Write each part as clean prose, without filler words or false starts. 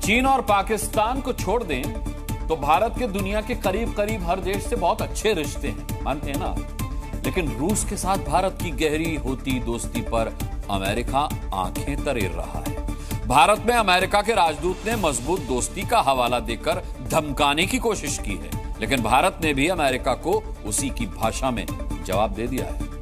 चीन और पाकिस्तान को छोड़ दें तो भारत के दुनिया के करीब करीब हर देश से बहुत अच्छे रिश्ते हैं, मानते हैं ना। लेकिन रूस के साथ भारत की गहरी होती दोस्ती पर अमेरिका आंखें तरेर रहा है। भारत में अमेरिका के राजदूत ने मजबूत दोस्ती का हवाला देकर धमकाने की कोशिश की है, लेकिन भारत ने भी अमेरिका को उसी की भाषा में जवाब दे दिया है।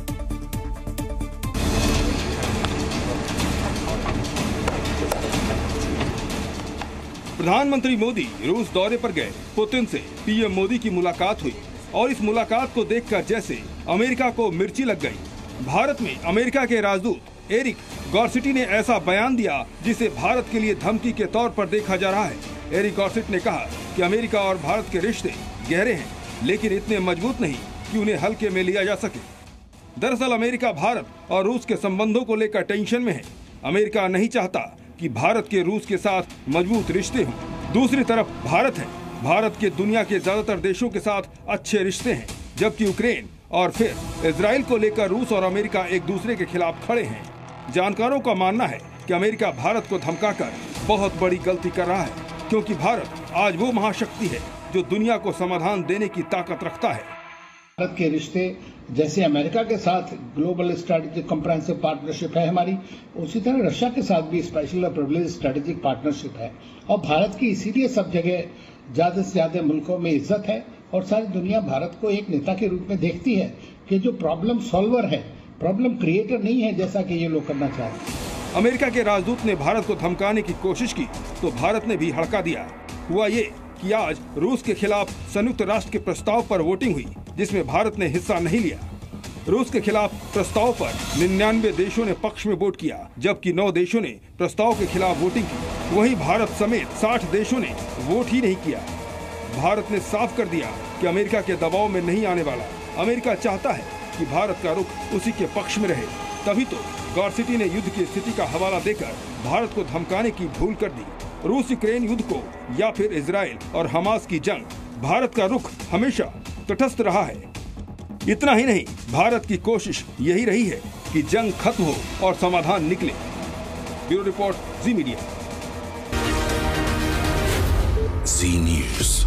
प्रधानमंत्री मोदी रूस दौरे पर गए। पुतिन से पीएम मोदी की मुलाकात हुई और इस मुलाकात को देखकर जैसे अमेरिका को मिर्ची लग गई। भारत में अमेरिका के राजदूत एरिक गॉर्सिटी ने ऐसा बयान दिया जिसे भारत के लिए धमकी के तौर पर देखा जा रहा है। एरिक गॉर्सिटी ने कहा कि अमेरिका और भारत के रिश्ते गहरे हैं, लेकिन इतने मजबूत नहीं कि उन्हें हल्के में लिया जा सके। दरअसल अमेरिका भारत और रूस के संबंधों को लेकर टेंशन में है। अमेरिका नहीं चाहता कि भारत के रूस के साथ मजबूत रिश्ते हों। दूसरी तरफ भारत है। भारत के दुनिया के ज्यादातर देशों के साथ अच्छे रिश्ते हैं, जबकि यूक्रेन और फिर इजराइल को लेकर रूस और अमेरिका एक दूसरे के खिलाफ खड़े हैं। जानकारों का मानना है कि अमेरिका भारत को धमकाकर बहुत बड़ी गलती कर रहा है, क्योंकि भारत आज वो महाशक्ति है जो दुनिया को समाधान देने की ताकत रखता है। भारत के रिश्ते जैसे अमेरिका के साथ ग्लोबल स्ट्रैटेजिक कॉम्प्रिहेंसिव पार्टनरशिप है हमारी, उसी तरह रशिया के साथ भी स्पेशल और प्रिविलेज स्ट्रैटेजिक पार्टनरशिप है। और भारत की इसीलिए सब जगह ज्यादा से ज्यादा मुल्कों में इज्जत है और सारी दुनिया भारत को एक नेता के रूप में देखती है कि जो प्रॉब्लम सॉल्वर है, प्रॉब्लम क्रिएटर नहीं है जैसा कि ये लोग करना चाहते हैं। अमेरिका के राजदूत ने भारत को धमकाने की कोशिश की तो भारत ने भी हड़का दिया। हुआ ये कि आज रूस के खिलाफ संयुक्त राष्ट्र के प्रस्ताव पर वोटिंग हुई, जिसमें भारत ने हिस्सा नहीं लिया। रूस के खिलाफ प्रस्ताव पर 99 देशों ने पक्ष में वोट किया, जबकि 9 देशों ने प्रस्ताव के खिलाफ वोटिंग की। वहीं भारत समेत 60 देशों ने वोट ही नहीं किया। भारत ने साफ कर दिया कि अमेरिका के दबाव में नहीं आने वाला। अमेरिका चाहता है कि भारत का रुख उसी के पक्ष में रहे। तभी तो गॉर्सिटी ने युद्ध की स्थिति का हवाला देकर भारत को धमकाने की भूल कर दी। रूस यूक्रेन युद्ध को या फिर इजराइल और हमास की जंग, भारत का रुख हमेशा तटस्थ रहा है। इतना ही नहीं, भारत की कोशिश यही रही है कि जंग खत्म हो और समाधान निकले। Bureau report, Zee Media. Zee news.